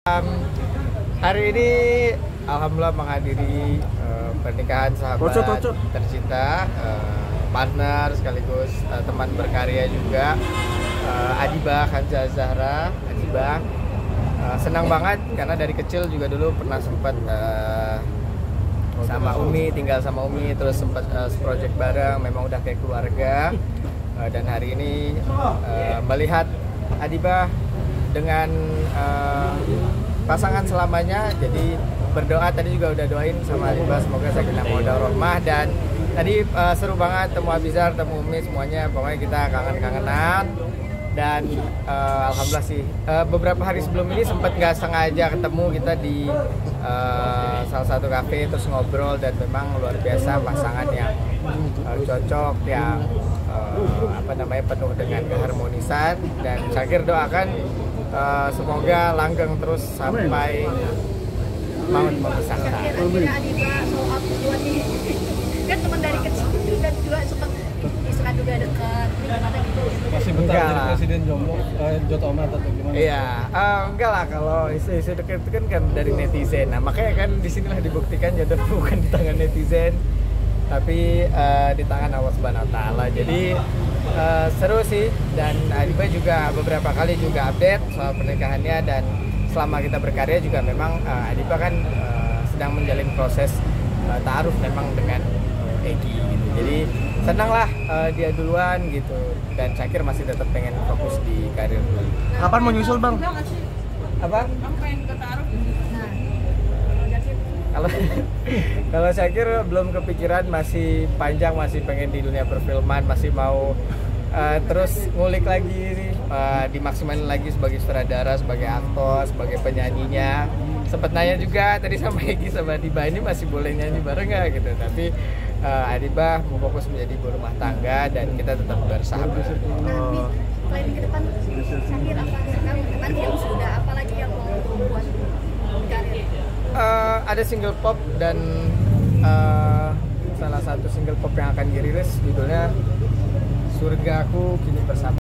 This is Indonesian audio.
Hari ini alhamdulillah menghadiri pernikahan sahabat tercinta, partner sekaligus teman berkarya juga, Adibah Khansa Zahra. Adibah senang banget karena dari kecil juga dulu pernah sempat sama Umi, tinggal sama Umi, terus sempat project bareng, memang udah kayak keluarga. Dan hari ini melihat Adibah dengan pasangan selamanya, jadi berdoa tadi juga udah doain sama Adibah semoga sakinah mawaddah warahmah. Dan tadi seru banget temu Abizar, temu Umi, semuanya pokoknya kita kangen-kangenan. Dan alhamdulillah sih beberapa hari sebelum ini sempat nggak sengaja ketemu kita di salah satu kafe, terus ngobrol, dan memang luar biasa pasangan yang cocok, yang penuh dengan keharmonisan. Dan Syakir doakan semoga langgeng terus sampai maut memisahkan. Akhirnya Adibah soal tujuan ini kan teman dari kecil dan juga sempat suka juga dekat gimana gitu. Masih bentar jadi presiden jomblo Joto Amat atau gimana? Iya, enggak lah, kalau isu-isu dekat itu kan dari netizen. Nah makanya kan disinilah dibuktikan jodoh bukan di tangan netizen, tapi di tangan Allah Subhanahu Wa Taala. Jadi seru sih, dan Adibah juga beberapa kali juga update soal pernikahannya, dan selama kita berkarya juga memang Adibah kan sedang menjalin proses ta'aruf memang dengan Egi gitu. Jadi senang lah dia duluan gitu, dan Syakir masih tetap pengen fokus di karir dulu. Kapan mau nyusul, Bang? Apa? Pengen ke ta'aruf. Kalau kalau Syakir belum kepikiran, masih panjang, masih pengen di dunia perfilman, masih mau terus ngulik lagi, dimaksimalin lagi sebagai sutradara, sebagai aktor, sebagai penyanyinya. Sempet nanya juga tadi sama Egi sama Adibah, ini masih boleh nyanyi bareng nggak gitu, tapi Adibah mau fokus menjadi ibu rumah tangga dan kita tetap bersahabat. Tapi planning ke depan Syakir apa sekarang ke depan yang sudah apa lagi yang mau buat karir? Ada single pop, dan salah satu single pop yang akan dirilis judulnya Surgaku Kini Bersama.